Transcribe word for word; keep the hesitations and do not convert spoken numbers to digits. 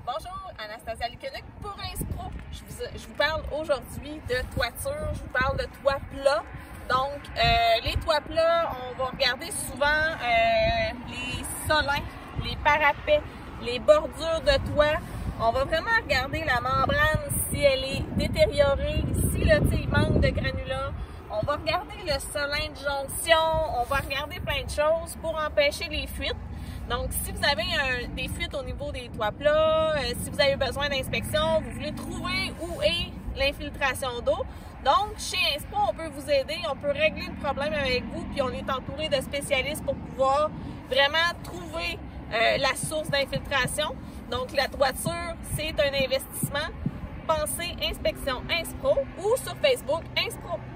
Bonjour, Anastasia Lukenuc pour Inspro. Je vous, je vous parle aujourd'hui de toiture, je vous parle de toit plat. Donc, euh, les toits plats, on va regarder souvent euh, les solins, les parapets, les bordures de toit. On va vraiment regarder la membrane si elle est détériorée, si là, il manque de granulats. On va regarder le solin de jonction, on va regarder plein de choses pour empêcher les fuites. Donc, si vous avez un, des fuites au niveau des toits plats, euh, si vous avez besoin d'inspection, vous voulez trouver où est l'infiltration d'eau. Donc, chez Inspro, on peut vous aider, on peut régler le problème avec vous, puis on est entouré de spécialistes pour pouvoir vraiment trouver euh, la source d'infiltration. Donc, la toiture, c'est un investissement. Pensez Inspection Inspro ou sur Facebook Inspro.